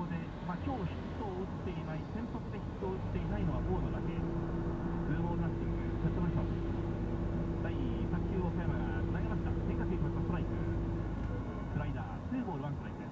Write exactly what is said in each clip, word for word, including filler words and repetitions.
で、まあ、今日ヒットを打っていない、先発でヒットを打っていないのは大野だけ。ツーボールナッシング、セットポジション。第さん球を岡山が投げました。変化球これストライク、スライダー、ツーボールワンストライクです。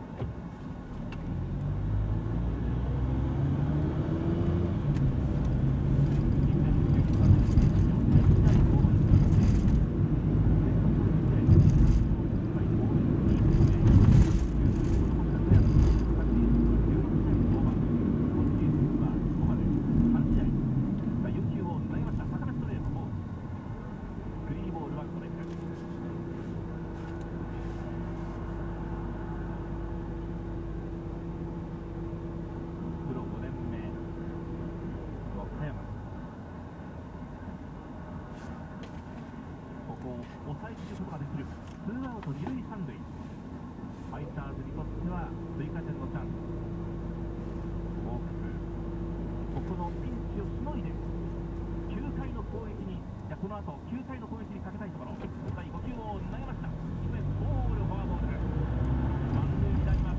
抑えきることができる。ツーアウト二塁三塁。ファイターズにとっては追加点のチャンス。ホークスここのピンチをしのいできゅうかいの攻撃に、いやこの後きゅうかいの攻撃にかけたいところ。だいご球を投げました。低めボール、フォアボール、満塁になります。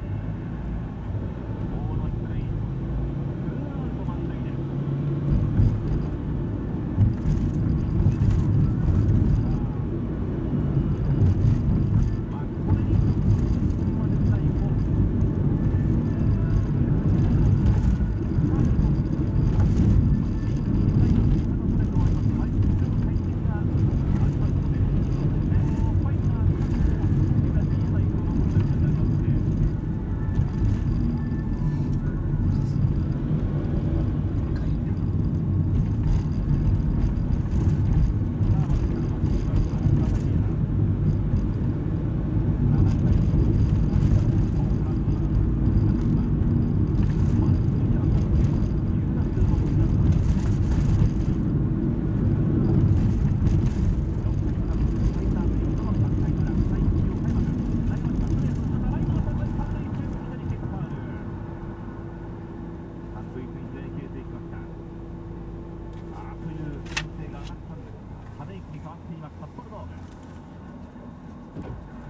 大野出塁、ツーアウト満塁です。札幌ドーム。